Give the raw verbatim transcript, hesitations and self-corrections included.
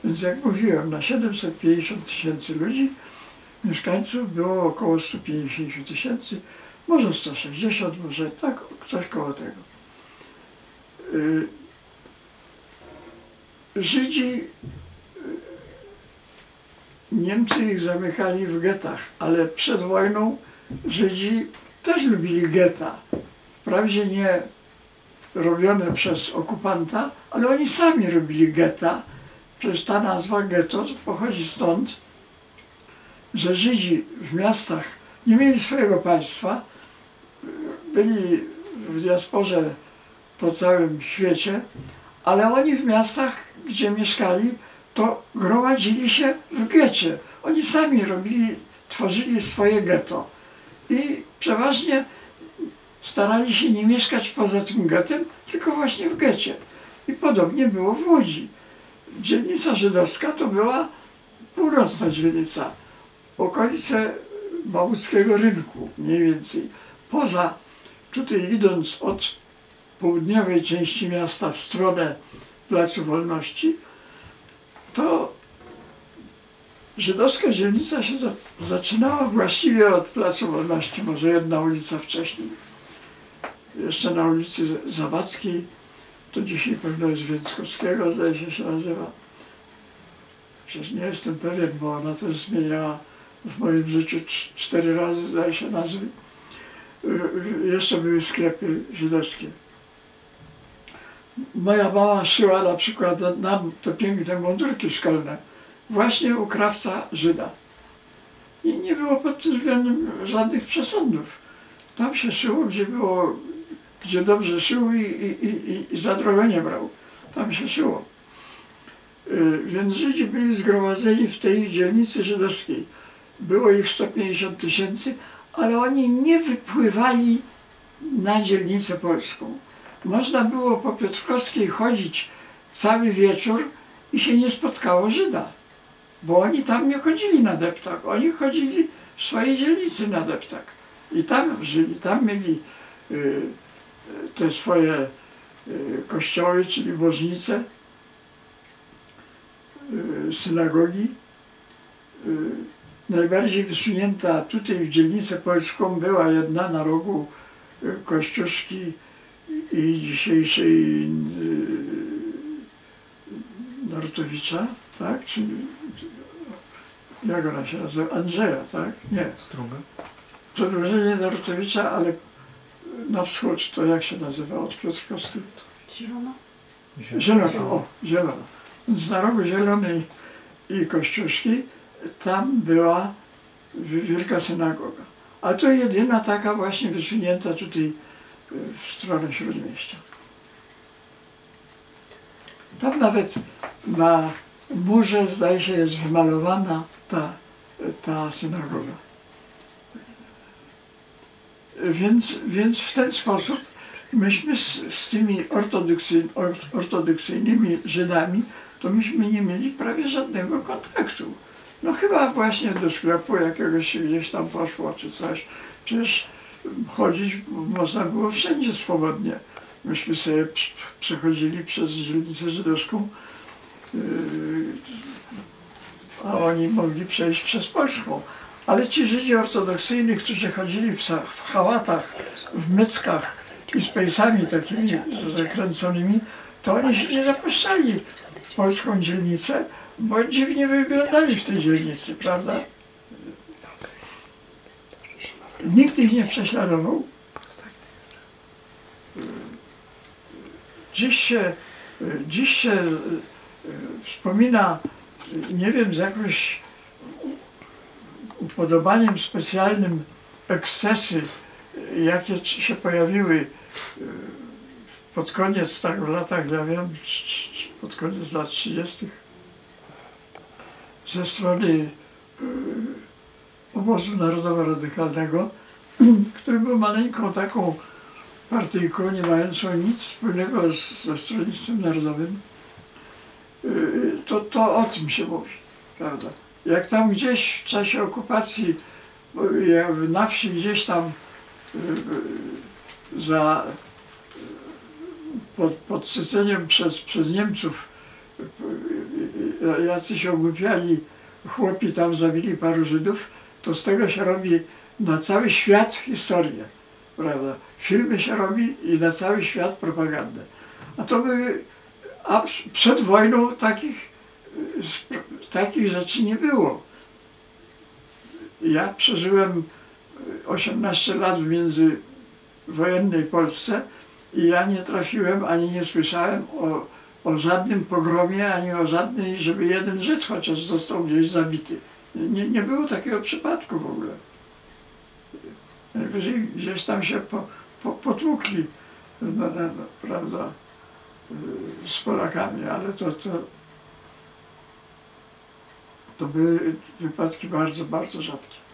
Więc jak mówiłem, na siedemset pięćdziesiąt tysięcy ludzi mieszkańców było około sto pięćdziesiąt tysięcy, może sto sześćdziesiąt, może tak, coś koło tego. Żydzi, Niemcy ich zamykali w getach, ale przed wojną Żydzi też lubili getta. Wprawdzie nie robione przez okupanta, ale oni sami robili getta. Przecież ta nazwa getto pochodzi stąd, że Żydzi w miastach nie mieli swojego państwa, byli w diasporze po całym świecie, ale oni w miastach, gdzie mieszkali, to gromadzili się w getcie. Oni sami robili, tworzyli swoje getto i przeważnie starali się nie mieszkać poza tym gettem, tylko właśnie w getcie. I podobnie było w Łodzi. Dzielnica żydowska to była północna dzielnica, okolice Małuckiego Rynku mniej więcej. Poza, tutaj idąc od południowej części miasta w stronę Placu Wolności, to żydowska dzielnica się za, zaczynała właściwie od Placu Wolności, może jedna ulica wcześniej. Jeszcze na ulicy Zawadzkiej, to dzisiaj pewno jest Więckowskiego, zdaje się, się nazywa. Przecież nie jestem pewien, bo ona też zmieniała w moim życiu cztery razy, zdaje się, nazwy. Jeszcze były sklepy żydowskie. Moja mama szyła na przykład nam te piękne mundurki szkolne właśnie u krawca Żyda. I nie było pod tym względem żadnych przesądów. Tam się szyło, gdzie było, gdzie dobrze szył i, i, i, i za drogo nie brał. Tam się szyło. Yy, więc Żydzi byli zgromadzeni w tej dzielnicy żydowskiej. Było ich sto pięćdziesiąt tysięcy, ale oni nie wypływali na dzielnicę polską. Można było po Piotrkowskiej chodzić cały wieczór i się nie spotkało Żyda, bo oni tam nie chodzili na deptak, oni chodzili w swojej dzielnicy na deptak i tam żyli, tam mieli y, te swoje y, kościoły, czyli bożnice, y, synagogi. Y, najbardziej wysunięta tutaj w dzielnicę polską była jedna na rogu y, Kościuszki i dzisiejszej yy, Narutowicza, tak? Czy jak ona się nazywa? Andrzeja, tak? Nie. Struga. Przedłużenie Narutowicza, ale na wschód, to jak się nazywa od Piotrkowskiej? Zielona? Zielona, o, Zielona. Więc na rogu Zielonej i Kościuszki tam była wielka synagoga. A to jedyna taka właśnie wysunięta tutaj w stronę Śródmieścia. Tam nawet na murze, zdaje się, jest wymalowana ta, ta synagoga. Więc, więc w ten sposób myśmy z, z tymi ortodoksy, ortodoksyjnymi Żydami, to myśmy nie mieli prawie żadnego kontaktu. No chyba właśnie do sklepu jakiegoś się gdzieś tam poszło, czy coś. Przecież chodzić można było wszędzie swobodnie. Myśmy sobie przechodzili przez dzielnicę żydowską, yy, a oni mogli przejść przez polską. Ale ci Żydzi ortodoksyjni, którzy chodzili w, w hałatach, w myckach i z pejsami takimi zakręconymi, to oni się nie zapuszczali w polską dzielnicę, bo dziwnie wyglądali w tej dzielnicy, prawda? Nikt ich nie prześladował. Dziś się, dziś się wspomina, nie wiem, z jakimś upodobaniem specjalnym ekscesy, jakie się pojawiły pod koniec, tak w latach, ja wiem, pod koniec lat trzydziestych ze strony Obozu Narodowo-Radykalnego, który był maleńką taką partyjką, nie mającą nic wspólnego z, ze Stronnictwem Narodowym, to, to o tym się mówi, prawda? Jak tam gdzieś w czasie okupacji, na wsi gdzieś tam za pod, pod Syceniem przez, przez Niemców jacyś ogłupiali chłopi tam zabili paru Żydów, to z tego się robi na cały świat historię, prawda? Filmy się robi i na cały świat propagandę. A to by, a przed wojną takich, takich rzeczy nie było. Ja przeżyłem osiemnaście lat w międzywojennej Polsce i ja nie trafiłem, ani nie słyszałem o, o żadnym pogromie, ani o żadnej, żeby jeden Żyd chociaż został gdzieś zabity. Nie, nie było takiego przypadku w ogóle. Najwyżej gdzieś tam się po, po, potłukli, no, no, no, prawda, z Polakami, ale to, to, to były wypadki bardzo, bardzo rzadkie.